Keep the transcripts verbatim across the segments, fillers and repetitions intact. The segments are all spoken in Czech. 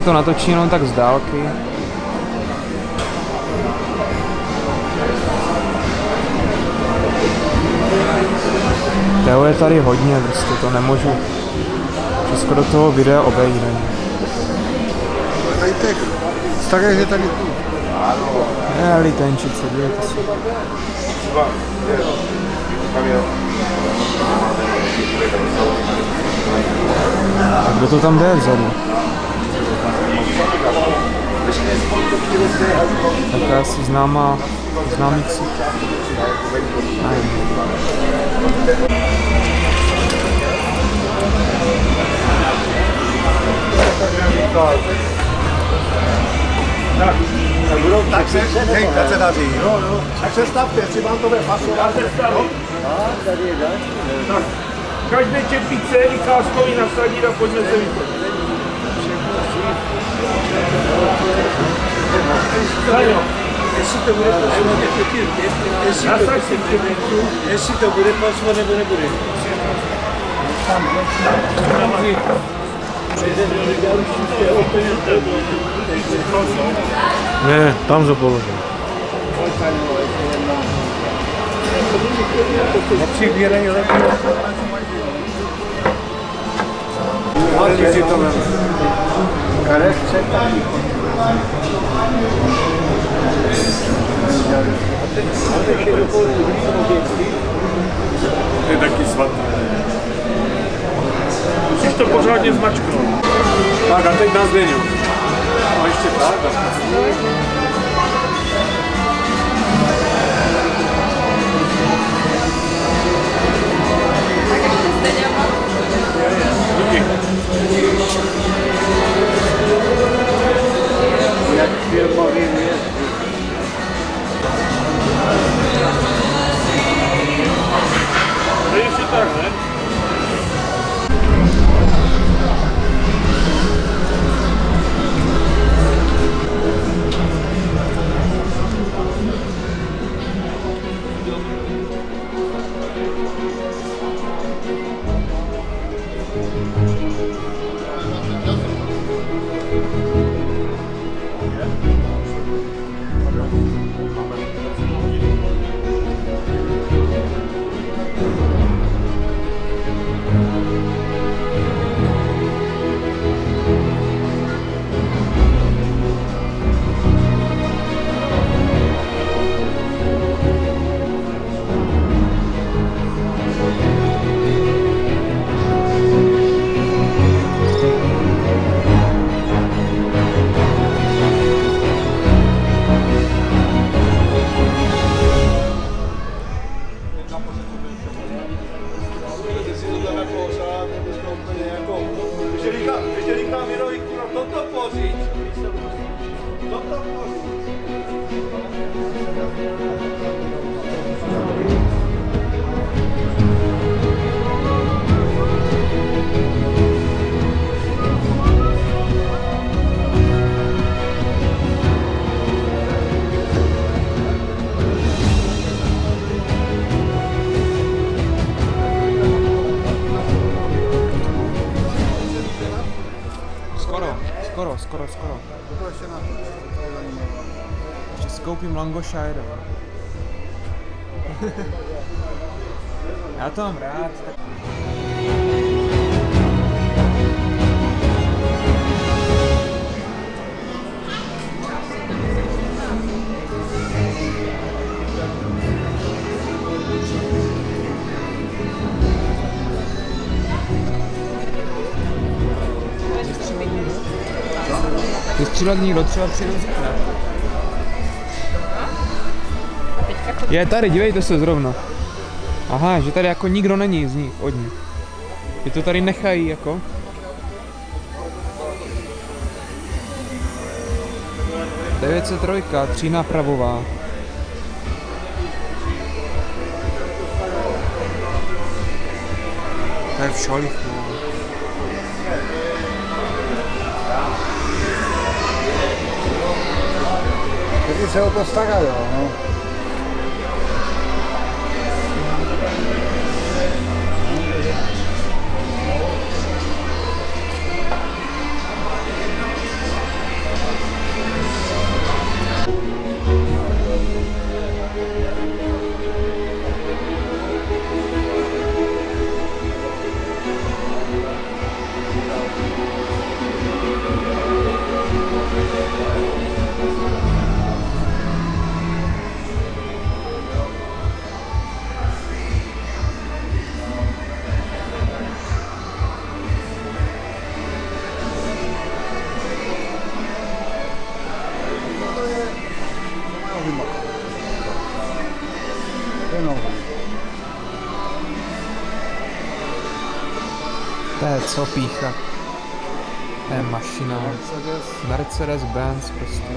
To natočí jenom tak z dálky. Toho je tady hodně, prostě to nemůžu všechno do toho videa obejít. Tady těch starých je tady tu. Ne, litenčice, dívejte se. A kdo to tam jde vzadu? Taká asi známá, známící. Tak, tak se, hej, tak se daří. No, no. Tak se stavte, jestli vám to bude pasovat. No, tady je další. Tak, každé čepice vycházkový nasadit a pojďme se vypadit. Jestli to bude pasovat, jestli to bude pasovat, nebo nebude. Ne, tam se položím. Nepřibírají lepší. Hledí to ven. Karetce. To je taky svatý. Musíš to pořádně zmačknout. Tak a teď na Zdeňu. A ještě tak. Jak filmový měst. To je ještě tak, ne? Skoro, skoro, skoro. To ještě na to, to je zajímavé. Ještě si koupím Lancashire. Já to mám rád. Tak... Vystřílet nikdo, třeba přijdu zítra. Je tady, dívejte se zrovna. Aha, že tady jako nikdo není z nich, od nich. Že to tady nechají jako. devět set tři, třínápravová. To je v Šolichu. Taky se o to starají, no. co pícha. To je mašina. Mercedes-Benz prostě.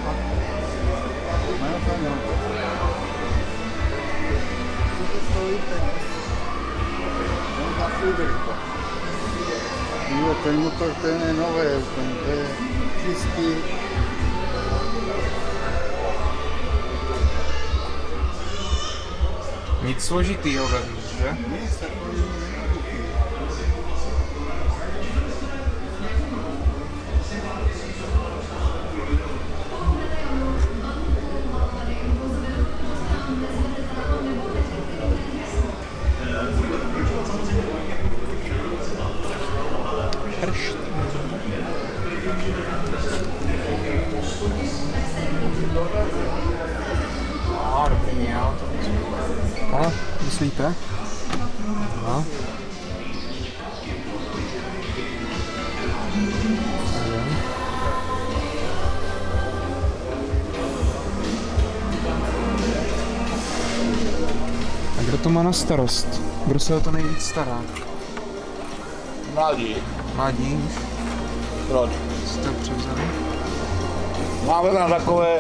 Jo, ten motor, ten je nový, ten je čistý. Nic složitýho vevnitř, že? Nic takový jednoduchý. Hršt. A, dobrý, jo. A, myslíte? No. A kdo to má na starost? Kdo se o to nejvíc stará? Mladí. Mladí? Proč? Jste to převzali? Máme tam takové...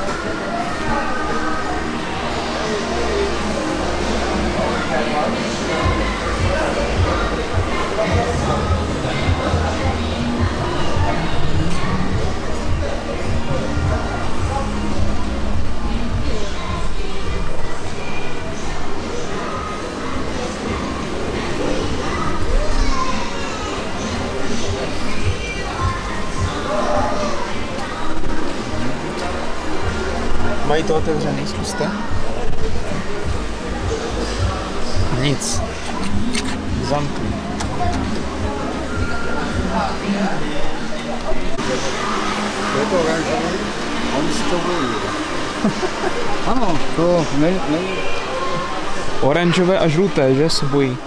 Mají to otevřený, zkuste. Nic. Zamkni. Je to oranžový, oni si to bojí. Ano, to není... Ne, Oranžové a žluté, že se bojí.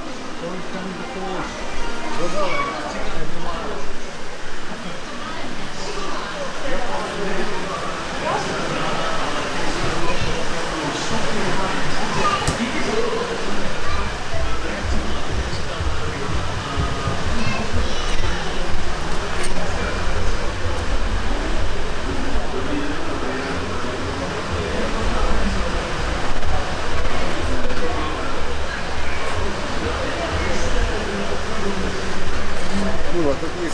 Kurva, to je...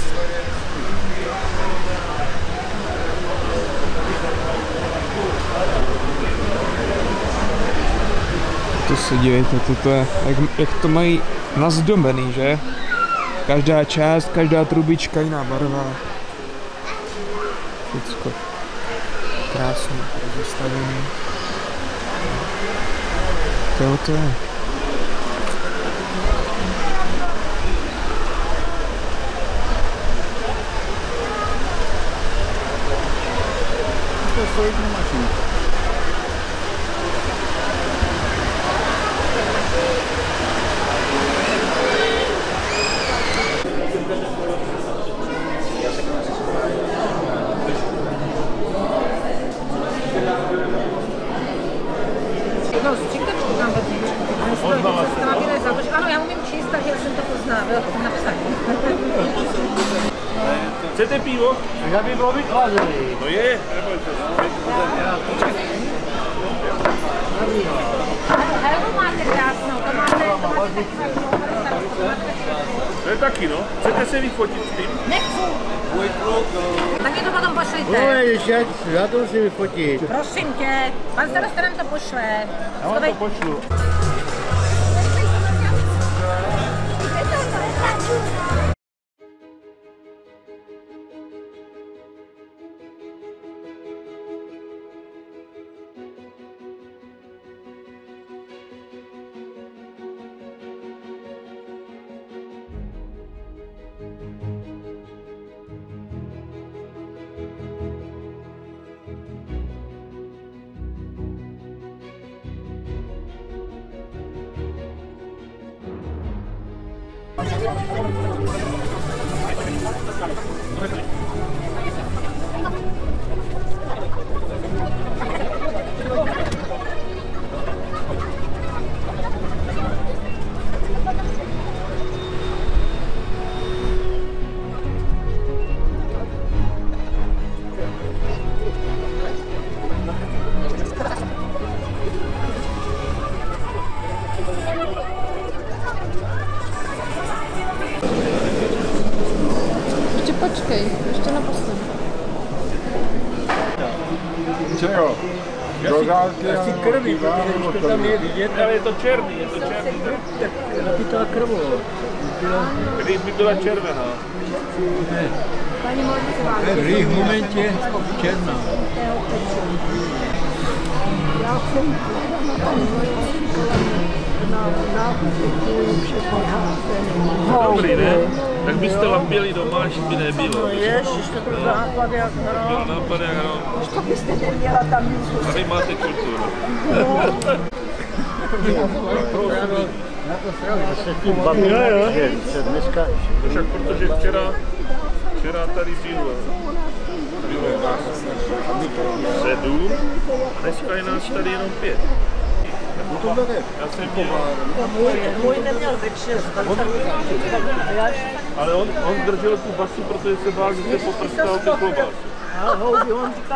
To se dívejte, toto je, jak, jak to mají nazdobený, že? Každá část, každá trubička, jiná barva. Všecko. Krásně rozestavený. To to je. To je solidní mašina. No, stříkačku tam vedle. Ano, já umím číst, takže jsem to poznal, bylo to napsané. Chcete pivo? Já by bylo vychlazený. To je. Helmu máte krásnou, to máte, to máte To je taky, no. Chcete se vyfotit s tím? Nechci. Tak mě to potom pošlete. No, já, já to musím vyfotit. Prosím tě, pan starosta nám to pošle. Já vám to pošlu. čeho? Do dálky Asi krví, protože když to tam je vidět, Ale je to černý, je to černý. tak napítala krvo. Když by byla červená. Paní Moldicová. V momentě černá. Já jsem na nákupy všechny házené. Dobrý, ne? Tak byste lapili doma, až by nebylo. Ježiš, to byl nápad jak hrom. Nápad jak hrom. To byste neměla tam nic. Tady máte kulturu. Jo, jo. Dneska. Však protože včera, včera tady bylo, bylo nás sedm, a dneska je nás tady jenom pět. Já jsem měl, Můj neměl večer. ale on, on držel tu basu, protože se bál, že se poprskal ty klobásy. Ale houby, on říkal,